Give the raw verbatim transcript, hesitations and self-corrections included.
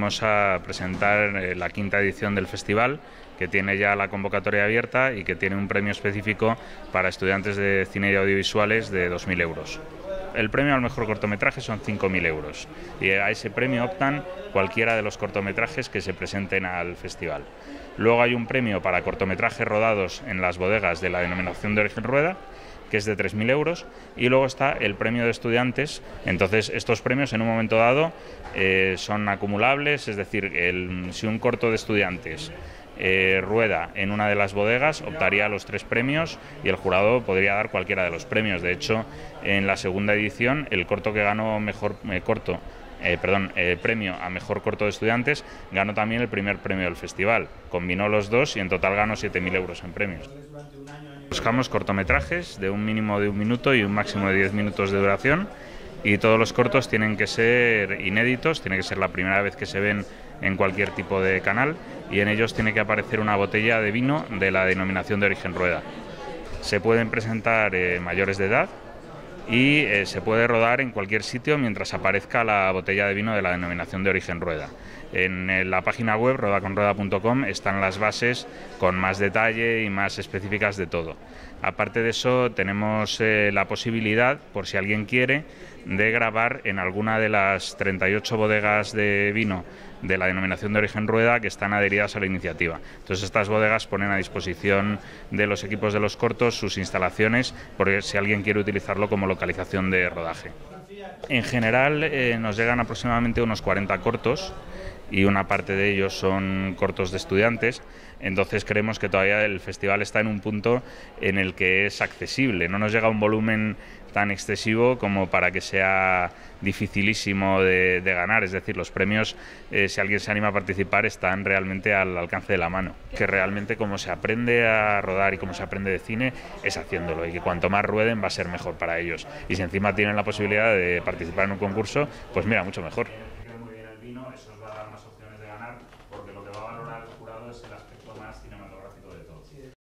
venimos a presentar eh, la quinta edición del festival, que tiene ya la convocatoria abierta y que tiene un premio específico para estudiantes de cine y audiovisuales de dos mil euros. El premio al mejor cortometraje son cinco mil euros y a ese premio optan cualquiera de los cortometrajes que se presenten al festival. Luego hay un premio para cortometrajes rodados en las bodegas de la denominación de origen Rueda, que es de tres mil euros, y luego está el premio de estudiantes. Entonces estos premios en un momento dado eh, son acumulables, es decir, el, si un corto de estudiantes Eh, rueda en una de las bodegas, optaría a los tres premios y el jurado podría dar cualquiera de los premios. De hecho, en la segunda edición, el corto que ganó mejor eh, corto, eh, perdón, eh, premio a mejor corto de estudiantes, ganó también el primer premio del festival. Combinó los dos y en total ganó siete mil euros en premios. Buscamos cortometrajes de un mínimo de un minuto y un máximo de diez minutos de duración. Y todos los cortos tienen que ser inéditos, tiene que ser la primera vez que se ven en cualquier tipo de canal, y en ellos tiene que aparecer una botella de vino de la denominación de origen Rueda. Se pueden presentar eh, mayores de edad y eh, se puede rodar en cualquier sitio mientras aparezca la botella de vino de la denominación de origen Rueda. En eh, la página web roda con rueda punto com están las bases con más detalle y más específicas de todo. Aparte de eso, tenemos eh, la posibilidad, por si alguien quiere, de grabar en alguna de las treinta y ocho bodegas de vino de la denominación de origen Rueda que están adheridas a la iniciativa. Entonces estas bodegas ponen a disposición de los equipos de los cortos sus instalaciones, porque si alguien quiere utilizarlo como localización de rodaje. En general eh, nos llegan aproximadamente unos cuarenta cortos, y una parte de ellos son cortos de estudiantes. Entonces creemos que todavía el festival está en un punto en el que es accesible, no nos llega un volumen tan excesivo como para que sea dificilísimo de, de ganar, es decir, los premios, eh, si alguien se anima a participar, están realmente al alcance de la mano, que realmente como se aprende a rodar y como se aprende de cine es haciéndolo, y que cuanto más rueden va a ser mejor para ellos, y si encima tienen la posibilidad de participar en un concurso, pues mira, mucho mejor. Muy bien el vino, eso os va a dar más opciones de ganar, porque lo que va a valorar el jurado es el aspecto más cinematográfico de todo.